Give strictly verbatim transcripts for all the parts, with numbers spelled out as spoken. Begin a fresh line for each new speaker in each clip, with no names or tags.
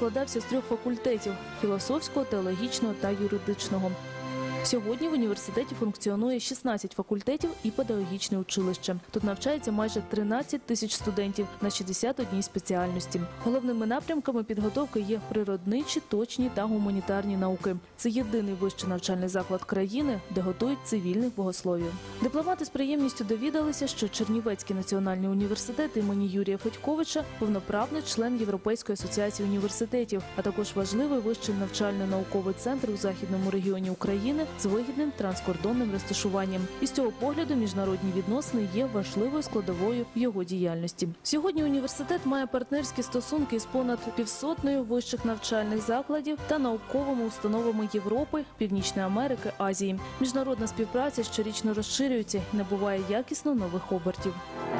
складався з трьох факультетів – філософського, теологічного та юридичного. Сьогодні в університеті функціонує шістнадцять факультетів і педагогічне училище. Тут навчається майже тринадцять тисяч студентів на шістдесят одній спеціальності. Головними напрямками підготовки є природничі, точні та гуманітарні науки. Це єдиний вищий навчальний заклад країни, де готують цивільних богословів. Дипломати з приємністю довідалися, що Чернівецький національний університет імені Юрія Федьковича – повноправний член Європейської асоціації університетів, а також важливий вищий навчально-науковий центр у західному регіоні України з вигідним транскордонним розташуванням. І з цього погляду міжнародні відносини є важливою складовою в його діяльності. Сьогодні університет має партнерські стосунки з понад півсотнею вищих навчальних закладів та науковими установами Європи, Північної Америки, Азії. Міжнародна співпраця щорічно розширюється і набуває якісно нових обертів.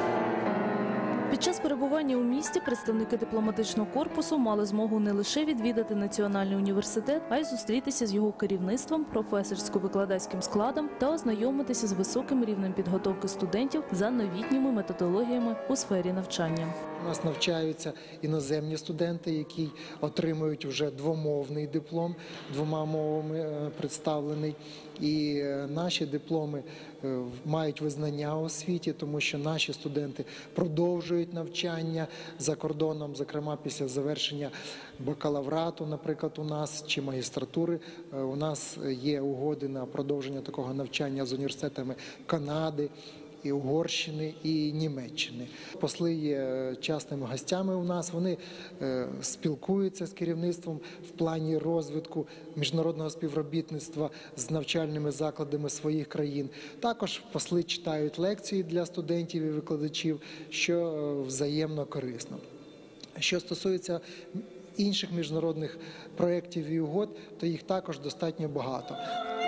Під час перебування у місті представники дипломатичного корпусу мали змогу не лише відвідати Національний університет, а й зустрітися з його керівництвом, професорсько-викладацьким складом та ознайомитися з високим рівнем підготовки студентів за новітніми методологіями у сфері навчання.
У нас навчаються іноземні студенти, які отримують вже двомовний диплом, двома мовами представлений. І наші дипломи мають визнання у світі, тому що наші студенти продовжують навчання за кордоном, зокрема після завершення бакалаврату, наприклад, у нас, чи магістратури. У нас є угоди на продовження такого навчання з університетами Канади, і Угорщини, і Німеччини. Посли є частими гостями у нас, вони е, спілкуються з керівництвом в плані розвитку міжнародного співробітництва з навчальними закладами своїх країн. Також посли читають лекції для студентів і викладачів, що взаємно корисно. Що стосується інших міжнародних проєктів і угод, то їх також достатньо багато.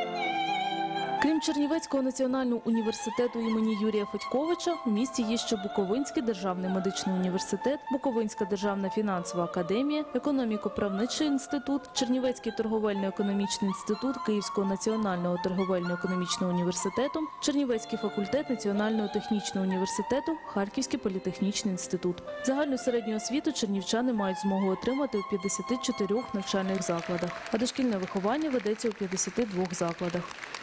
Крім Чернівецького національного університету імені Юрія Федьковича, у місті є ще Буковинський державний медичний університет, Буковинська державна фінансова академія, економіко-правничий інститут, Чернівецький торговельно-економічний інститут Київського національного торговельно-економічного університету, Чернівецький факультет Національного технічного університету, Харківський політехнічний інститут. Загальну середню освіту чернівчани мають змогу отримати у п'ятдесяти чотирьох навчальних закладах, а дошкільне виховання ведеться у п'ятдесяти двох закладах.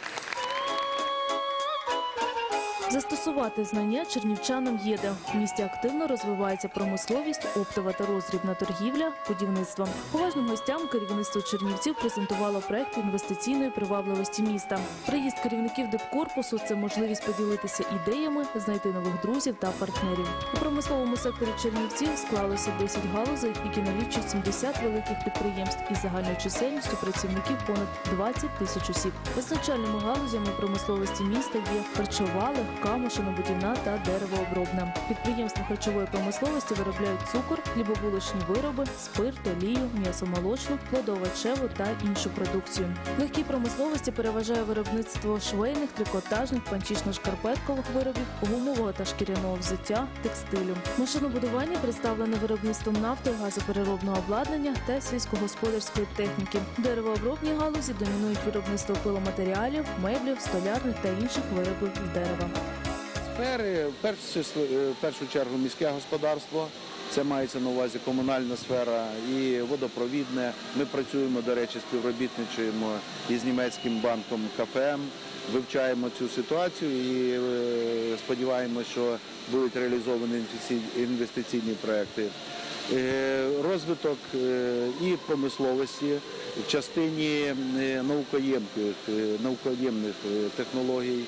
Застосувати знання чернівчанам є де. В місті активно розвивається промисловість, оптова та роздрібна торгівля, будівництво. Поважним гостям керівництво Чернівців презентувало проект інвестиційної привабливості міста. Приїзд керівників дипкорпусу – це можливість поділитися ідеями, знайти нових друзів та партнерів. У промисловому секторі Чернівців склалося десять галузей, які налічують сімдесят великих підприємств із загальною чисельністю працівників понад двадцять тисяч осіб. Визначальними галузями промисловості міста є харчова, легка, машинобудівна та деревообробна. Підприємства харчової промисловості виробляють цукор, хлібобулочні вироби, спирт, олію, м'ясомолочну, плодоовочеву та іншу продукцію. В легкій промисловості переважає виробництво швейних, трикотажних, панчішно-шкарпеткових виробів, гумового та шкіряного взуття, текстилю. Машинобудування представлене виробництвом нафти, газопереробного обладнання та сільськогосподарської техніки. В деревообробній галузі домінують виробництво пиломатеріалів, меблів, столярних та інших виробів з дерева.
Сфери, в першу, в першу чергу, міське господарство, це мається на увазі комунальна сфера і водопровідне. Ми працюємо, до речі, співробітничаємо із німецьким банком КФМ, вивчаємо цю ситуацію і сподіваємося, що будуть реалізовані інвестиційні проекти. Розвиток і промисловості в частині наукоємних технологій,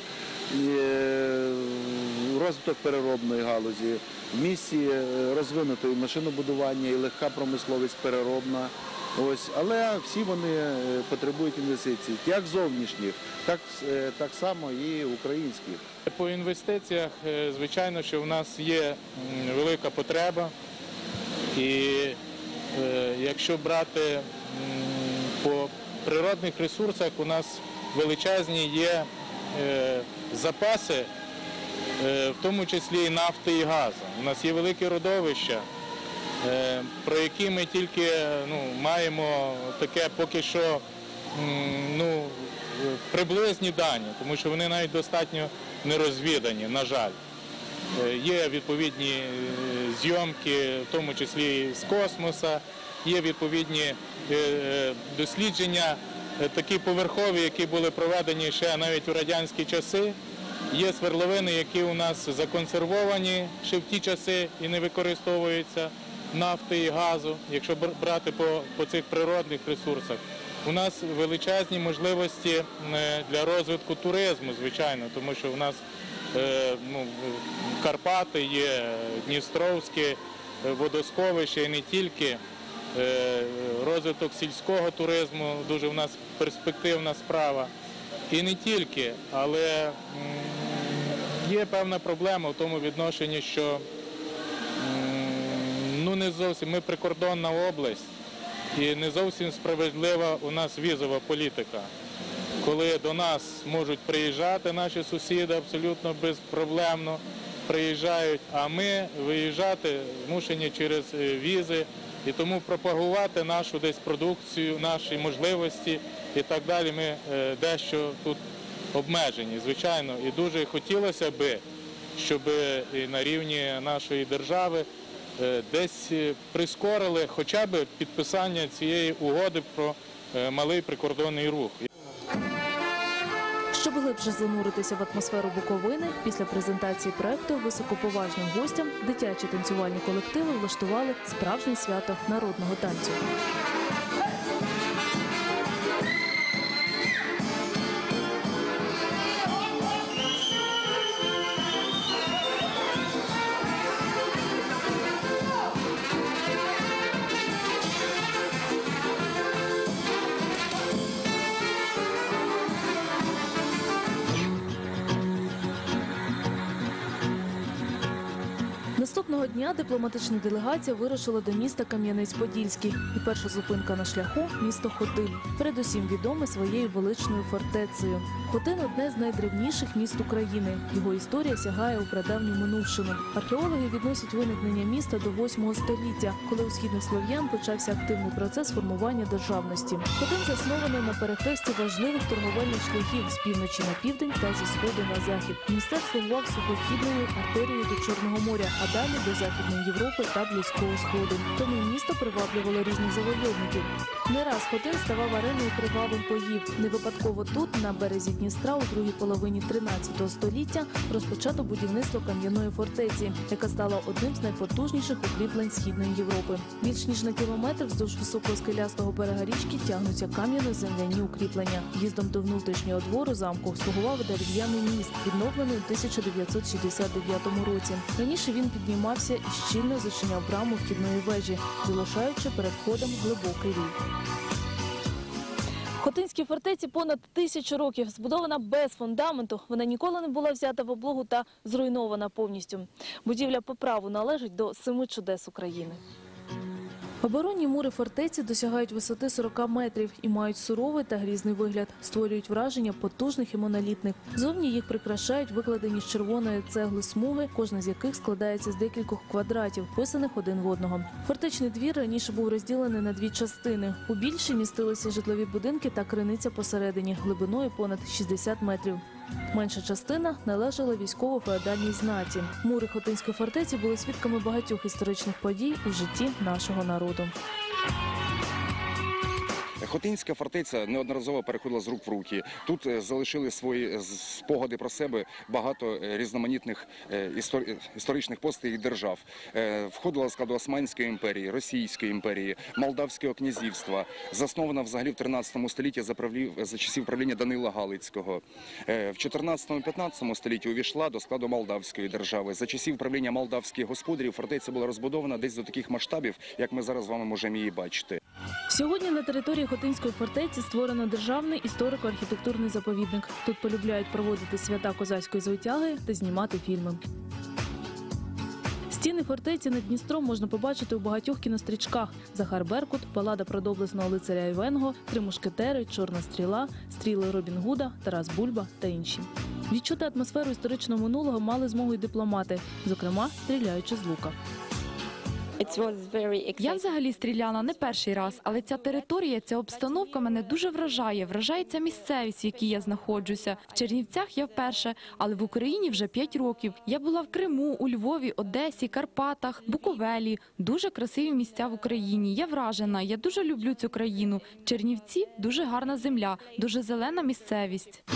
розвиток переробної галузі, в місті розвинуто і машинобудування, і легка промисловість переробна. Ось, але всі вони потребують інвестицій, як зовнішніх, так, так само і українських.
По інвестиціях, звичайно, що в нас є велика потреба. І е, якщо брати по природних ресурсах, у нас величезні є е, запаси, е, в тому числі і нафти і газу. У нас є великі родовища, е, про які ми тільки ну, маємо таке поки що ну, приблизні дані, тому що вони навіть достатньо не розвідані, на жаль. Є відповідні зйомки, в тому числі з космоса, є відповідні е, дослідження, е, такі поверхові, які були проведені ще навіть у радянські часи. Є свердловини, які у нас законсервовані ще в ті часи і не використовуються, нафти і газу, якщо брати по, по цих природних ресурсах. У нас величезні можливості е, для розвитку туризму, звичайно, тому що у нас е, ну, Карпати є, Дністровське водосховище і не тільки. Е, розвиток сільського туризму дуже у нас перспективна справа. І не тільки, але є певна проблема в тому відношенні, що ну, не зовсім ми прикордонна область і не зовсім справедлива у нас візова політика. Коли до нас можуть приїжджати наші сусіди абсолютно безпроблемно, приїжджають, а ми виїжджати змушені через візи. І тому пропагувати нашу десь продукцію, наші можливості і так далі ми е, дещо тут обмежені, звичайно. І дуже хотілося б, щоб і на рівні нашої держави е, десь прискорили хоча б підписання цієї угоди про е, малий прикордонний рух.
Щоб глибше зануритися в атмосферу Буковини, після презентації проекту високоповажним гостям дитячі танцювальні колективи влаштували справжнє свято народного танцю. Наступного дня дипломатична делегація вирушила до міста Кам'янець-Подільський. І перша зупинка на шляху – місто Хотин. Передусім відоме своєю величною фортецею. Хотин – одне з найдревніших міст України. Його історія сягає у прадавню минувшину. Археологи відносять виникнення міста до восьмого століття, коли у східних слов'ян почався активний процес формування державності. Хотин заснований на перехресті важливих торговельних шляхів з півночі на південь та зі сходу на захід. Містер слугував сухохідною артерією до Чорного моря, а далі до Західної Європи та Близького Сходу. Тому місто приваблювало різних завойовників. Не раз Хотин ставав ареною кривавих боїв. Не випадково тут, на березі Дністра, у другій половині тринадцятого століття розпочато будівництво кам'яної фортеці, яка стала одним з найпотужніших укріплень Східної Європи. Більш ніж на кілометр вздовж високого скелястого берега річки тягнуться кам'яно-земляні укріплення. В'їздом до внутрішнього двору замку слугував дерев'яний міст, відновлений у тисяча дев'ятсот шістдесят дев'ятому році. Раніше він піднімався і щільно зачиняв браму вхідної вежі, залишаючи перед входом глибокий рів. Хотинській фортеці понад тисячу років. Збудована без фундаменту, вона ніколи не була взята в облогу та зруйнована повністю. Будівля по праву належить до семи чудес України. Оборонні мури фортеці досягають висоти сорока метрів і мають суровий та грізний вигляд. Створюють враження потужних і монолітних. Зовні їх прикрашають викладені з червоної цегли смуги, кожна з яких складається з декількох квадратів, вписаних один в одного. Фортечний двір раніше був розділений на дві частини. У більшій містилися житлові будинки та криниця посередині, глибиною понад шістдесят метрів. Менша частина належала військово-феодальній знаті. Мури Хотинської фортеці були свідками багатьох історичних подій у житті нашого народу.
Хотинська фортеця неодноразово переходила з рук в руки. Тут залишили свої спогади про себе багато різноманітних історичних постатей і держав. Входила в складу Османської імперії, Російської імперії, Молдавського князівства. Заснована взагалі в тринадцятому столітті за, правлів... за часів правління Данила Галицького. В чотирнадцятому-п'ятнадцятому столітті увійшла до складу Молдавської держави. За часів правління молдавських господарів фортеця була розбудована десь до таких масштабів, як ми зараз з вами можемо її бачити.
Сьогодні на території Хотинської фортеці створено державний історико-архітектурний заповідник. Тут полюбляють проводити свята козацької звитяги та знімати фільми. Стіни фортеці над Дністром можна побачити у багатьох кінострічках: «Захар Беркут», «Балада про доблесного лицаря Івенго», «Три мушкетери», «Чорна стріла», «Стріли Робін Гуда», «Тарас Бульба» та інші. Відчути атмосферу історичного минулого мали змогу й дипломати, зокрема, стріляючи з лука.
It was very
Я
exciting.
взагалі стріляла не перший раз, але ця територія, ця обстановка мене дуже вражає. Вражає ця місцевість, в якій я знаходжуся. В Чернівцях я вперше, але в Україні вже п'ять років. Я була в Криму, у Львові, Одесі, Карпатах, Буковелі. Дуже красиві місця в Україні. Я вражена, я дуже люблю цю країну. Чернівці – дуже гарна земля, дуже зелена місцевість.